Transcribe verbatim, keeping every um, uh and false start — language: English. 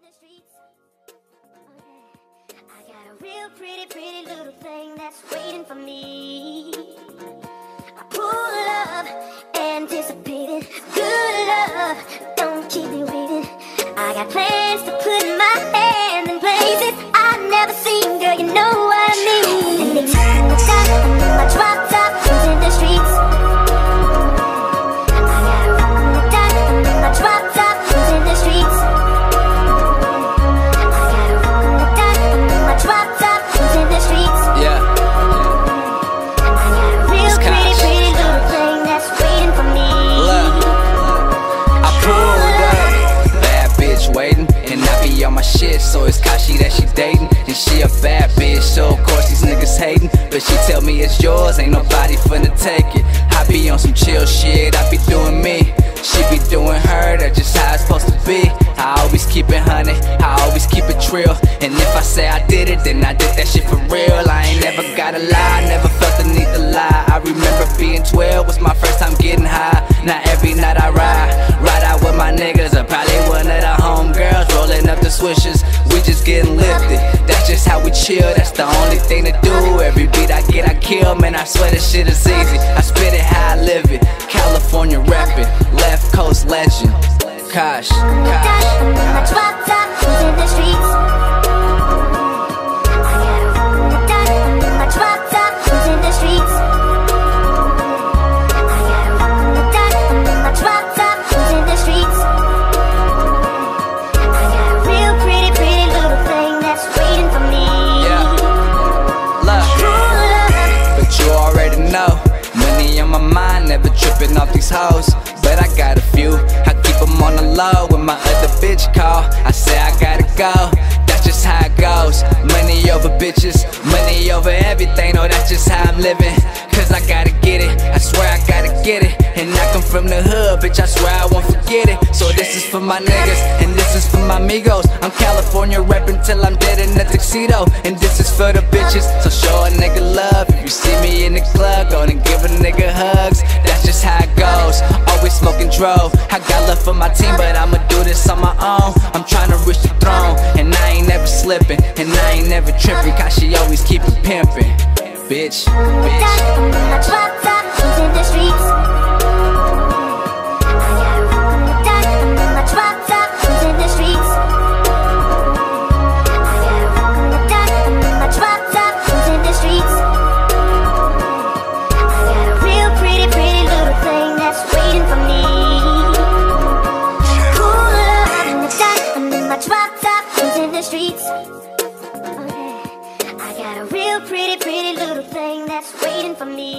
the streets. Okay. I got a real pretty, pretty little thing that's waiting for me. I pull up, anticipating good love. Don't keep me waiting. I got plans to put my hand in places I've never seen, girl. You know what I mean. And they turn the shot, my drop top, who's in the streets. I got a roll the dot, my drop top, who's in the streets. I got a roll the dot, my drop top, who's in the streets. Yeah. I got a real pretty, pretty little thing that's waiting for me. Look, I pulled up, bad bitch waiting, and I be on my shit, so it's Kashi that she dating, and she a bad bitch, so of course these niggas hating, but she tell me it's yours, ain't nobody finna take it. I be on some chill shit, I be doing me, she be doing her, that's just how it's supposed to be. I always keep it honey, I always keep it real, and if I say I did it, then I did that shit for real. I ain't never gotta lie, never felt the need to lie. I remember being twelve, was my first time getting high. Now every night I ride, ride out with my niggas, or probably one of the homegirls, rolling up the swishers, we just getting lifted. That's just how we chill, that's the only thing to do. Every beat I get I kill, man, I swear this shit is easy. I spit it how I live it, California rapping, left coast legend. Kosh, Kosh, My drop top, who's in the streets. I got a roll the dot, my drop top, who's in the streets. I got a roll the dot, my drop top, who's in the streets. I got a real pretty, pretty little thing that's waiting for me. yeah, love. Pull up. But you already know, money on my mind, never tripping off these hoes. But I got a few, I keep them on the low. When my other bitch call, I say I gotta go. That's just how it goes. Money over bitches, money over everything. Oh, that's just how I'm living. Cause I gotta get it, I swear I gotta get it. And I come from the hood, bitch, I swear I won't forget it. So this is for my niggas, and this is for my amigos. I'm California reppin' till I'm dead in a tuxedo. And this is for the bitches, so show a nigga love. If you see me in the club, go and give a nigga hugs. That's just how it goes, always smoking dro. I got love for my team, but I'ma do this on my own. I'm tryna reach the throne, and I ain't never slipping, and I ain't never tripping, cause she always keep it pimping. Bitch, bitch. My drop top, who's in the streets. I got a roll the dot, my drop top, who's in the streets. I got a roll the dot, my drop top, who's in the streets. I got a real pretty, pretty little thing that's waiting for me. Pull up in the dot, I'm in my drop top, who's in the streets. Okay. I got a real pretty, pretty little thing that's waiting for me.